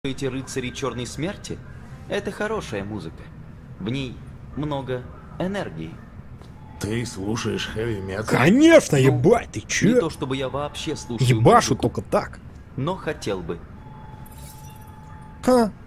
Эти рыцари черной смерти — это хорошая музыка. В ней много энергии. Ты слушаешь хэви-метал? Конечно, Ну, ебать, ты Не чё? то чтобы я вообще слушаю Ебашу музыку, только так. но хотел бы. Ха,